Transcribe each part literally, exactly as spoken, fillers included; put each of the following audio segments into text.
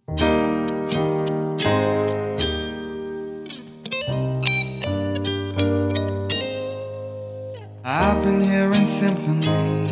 I've been hearing symphony.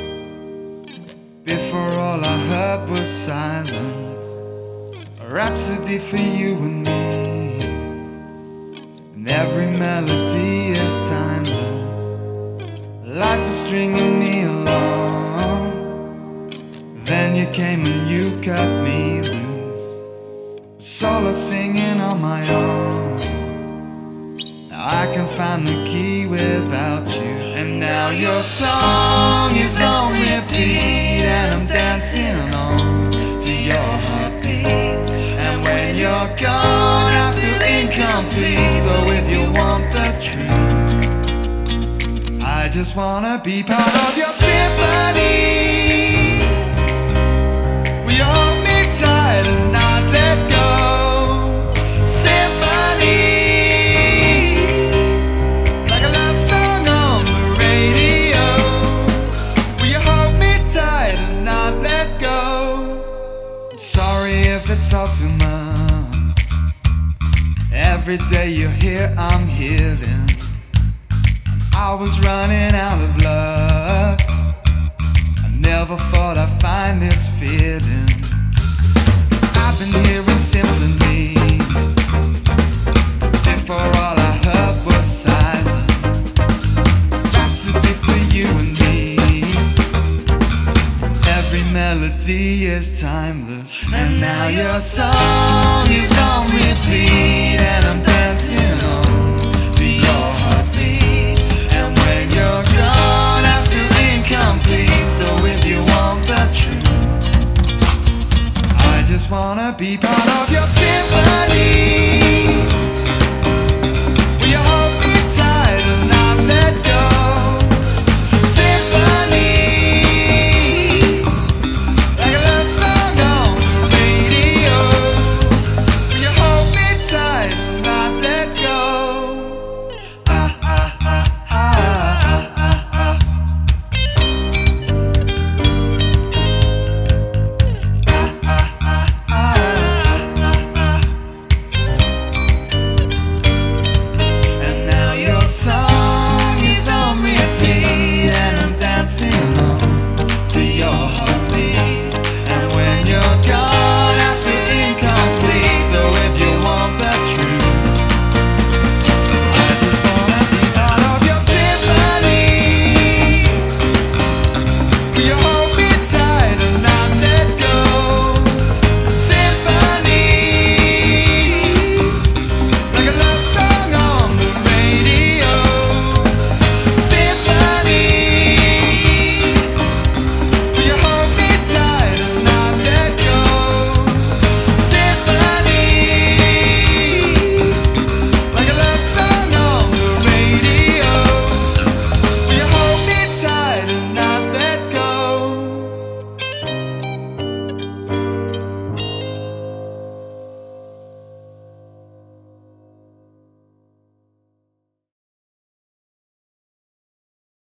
Before all I heard was silence, a rhapsody for you and me. And every melody is timeless. Life is stringing me along. Then you came and you cut me loose, solo singing on my own. I can find the key without you. And now your song is on repeat, and I'm dancing on to your heartbeat. And when you're gone, I feel incomplete. So if you want the truth, I just wanna be part of your symphony. Will you hold me tight and not let go? Symphony, it's all too much. Every day you're here, I'm healing. I was running out of luck. I never thought I'd find this feeling. 'Cause I've been hearing symphony. Before all I heard was silence. Rhapsody for you and me. Every melody is timeless. And now your song is on repeat, and I'm dancing on to your heartbeat. And when you're gone, I feel incomplete. So if you want the truth, I just wanna be part of your song.